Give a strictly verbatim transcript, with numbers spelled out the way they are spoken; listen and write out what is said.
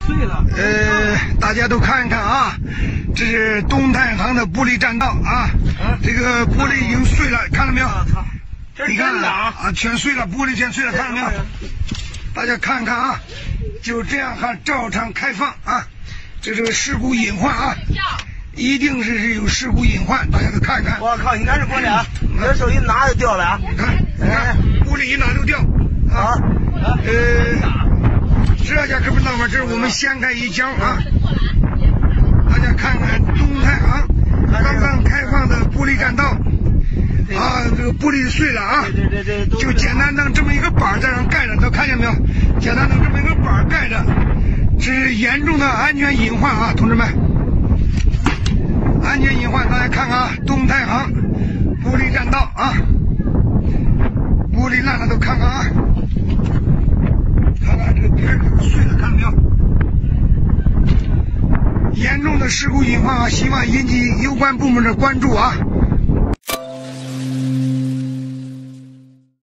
碎了。 呃，大家都看一看啊，这是东太行的玻璃栈道啊， 嗯、 这个玻璃已经碎了，看到没有？ 你看啊， 啊，全碎了，玻璃全碎了，看到没有？大家看看啊，就这样还照常开放啊，这是个事故隐患啊，一定是是有事故隐患，大家都看看。 我靠，你看这玻璃啊，你这手一拿就掉了啊！ 你看，你看，玻璃一拿就掉啊。呃，这家可不闹嘛，这是我们掀开一角啊，大家看看东太行刚刚开放的玻璃栈道。啊，这个玻璃碎了啊！ 对对对对， 就简单弄这么一个板在上盖着，都看见没有？简单弄这么一个板盖着，这是严重的安全隐患啊，同志们！安全隐患，大家看看啊，东太行玻璃栈道啊，玻璃烂了都看看啊，看看这个边儿可碎了，看到没有？严重的事故隐患啊，希望引起有关部门的关注啊！